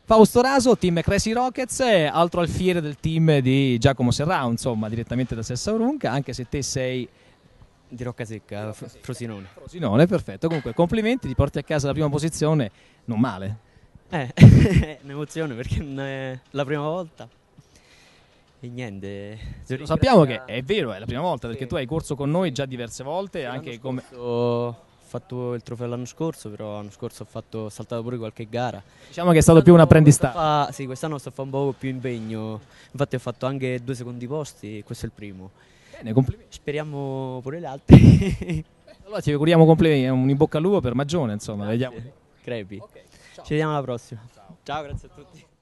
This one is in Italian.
Fausto Raso, team Crazy Rockets, altro alfiere del team di Giacomo Serrao, insomma, direttamente da Sessaurunca, anche se te sei Di Roccasecca, Frosinone. Frosinone, perfetto. Comunque, complimenti, ti porti a casa la prima posizione, non male. È un'emozione perché non è la prima volta. E niente. Lo sappiamo che è vero, è la prima volta perché tu hai corso con noi già diverse volte, anche come... Ho fatto il trofeo l'anno scorso, però l'anno scorso ho saltato pure qualche gara. Diciamo che è stato più un apprendistato. Sì, quest'anno sto a fare un po' più impegno. Infatti ho fatto anche 2 secondi posti e questo è il primo. Bene, complimenti. Speriamo pure gli altri. Allora ti auguriamo complimenti, un in bocca al lupo per Magione, insomma, Grazie. vediamo. Crepi. Okay, ciao. Ci vediamo alla prossima. Ciao, grazie a tutti.